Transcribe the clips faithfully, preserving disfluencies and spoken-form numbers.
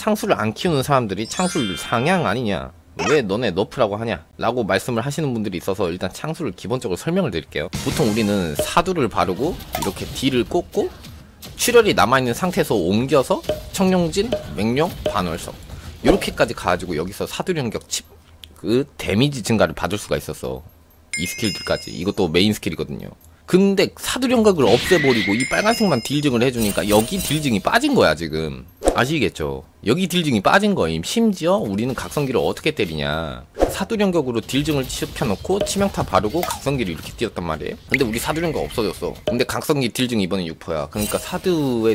창수를 안 키우는 사람들이 창술 상향 아니냐, 왜 너네 너프라고 하냐 라고 말씀을 하시는 분들이 있어서 일단 창수를 기본적으로 설명을 드릴게요. 보통 우리는 사두를 바르고 이렇게 딜을 꽂고 출혈이 남아있는 상태에서 옮겨서 청룡진, 맹룡, 반월성 이렇게까지 가가지고 여기서 사두령격 칩 그 데미지 증가를 받을 수가 있었어. 이 스킬들까지. 이것도 메인 스킬이거든요. 근데 사두령각을 없애버리고 이 빨간색만 딜증을 해주니까 여기 딜증이 빠진 거야 지금. 아시겠죠? 여기 딜증이 빠진 거임. 심지어 우리는 각성기를 어떻게 때리냐, 사두령격으로 딜증을 시켜놓고 치명타 바르고 각성기를 이렇게 띄웠단 말이에요. 근데 우리 사두령격 없어졌어. 근데 각성기 딜증 이번에 육 퍼센트야 그러니까 사두의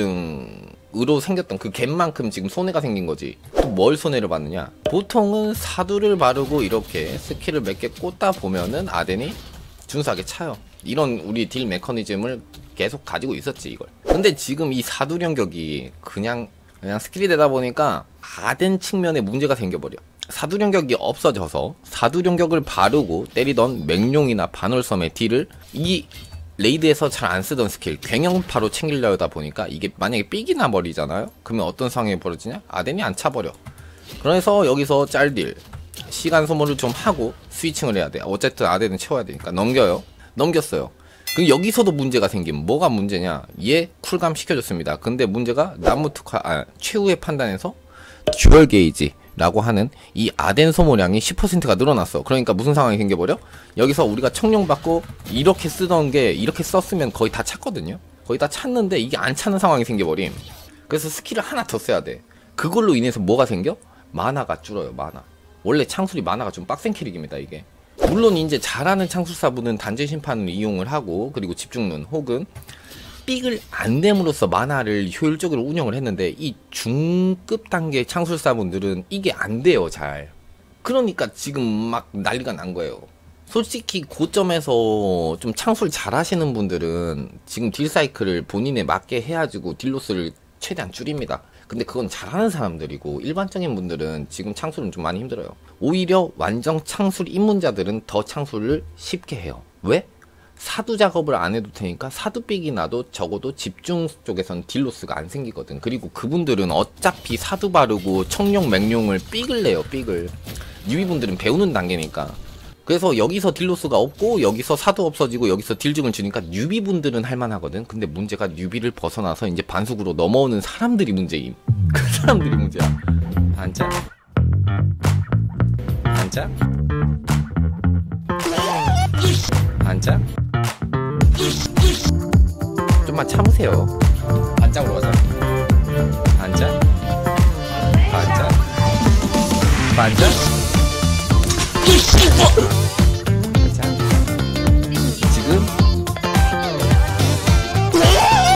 딜증으로 생겼던 그 갭만큼 지금 손해가 생긴 거지. 또 뭘 손해를 받느냐, 보통은 사두를 바르고 이렇게 스킬을 몇 개 꽂다 보면은 아덴이 준수하게 차요. 이런 우리 딜 메커니즘을 계속 가지고 있었지 이걸. 근데 지금 이 사두령격이 그냥 그냥 스킬이 되다 보니까 아덴 측면에 문제가 생겨버려. 사두령격이 없어져서 사두령격을 바르고 때리던 맹룡이나 반월섬의 딜을 이 레이드에서 잘 안 쓰던 스킬 괭형파로 챙기려다 보니까 이게 만약에 삑이 나버리잖아요. 그러면 어떤 상황이 벌어지냐, 아덴이 안 차버려. 그래서 여기서 짤딜 시간 소모를 좀 하고 스위칭을 해야 돼. 어쨌든 아덴은 채워야 되니까 넘겨요. 넘겼어요. 그럼 여기서도 문제가 생기면 뭐가 문제냐, 얘 쿨감 시켜줬습니다. 근데 문제가 나무 특화, 아, 최후의 판단에서 듀얼 게이지 라고 하는 이 아덴 소모량이 십 퍼센트가 늘어났어. 그러니까 무슨 상황이 생겨버려? 여기서 우리가 청룡 받고 이렇게 쓰던 게 이렇게 썼으면 거의 다 찼거든요. 거의 다 찼는데 이게 안 차는 상황이 생겨버림. 그래서 스킬을 하나 더 써야 돼. 그걸로 인해서 뭐가 생겨? 마나가 줄어요. 마나. 원래 창술이 마나가 좀 빡센 캐릭입니다 이게. 물론 이제 잘하는 창술사분은 단죄 심판을 이용을 하고 그리고 집중론 혹은 삑을 안 됨으로써 만화를 효율적으로 운영을 했는데 이 중급 단계 창술사분들은 이게 안 돼요 잘. 그러니까 지금 막 난리가 난 거예요. 솔직히 고점에서 좀 창술 잘 하시는 분들은 지금 딜 사이클을 본인에 맞게 해가지고 딜로스를 최대한 줄입니다. 근데 그건 잘하는 사람들이고 일반적인 분들은 지금 창술은 좀 많이 힘들어요. 오히려 완전 창술 입문자들은 더 창술을 쉽게 해요. 왜? 사두 작업을 안 해도 되니까 사두삑이 나도 적어도 집중 쪽에선 딜로스가 안 생기거든. 그리고 그분들은 어차피 사두 바르고 청룡 맹룡을 삑을 내요 삑을. 뉴비분들은 배우는 단계니까. 그래서 여기서 딜로스가 없고 여기서 사두 없어지고 여기서 딜증을 주니까 뉴비분들은 할만하거든. 근데 문제가 뉴비를 벗어나서 이제 반숙으로 넘어오는 사람들이 문제임. 그 사람들이 문제야. 반짝 반짝 반짝. 좀만 참으세요. 반짝으로 가자. 반짝 반짝 반짝.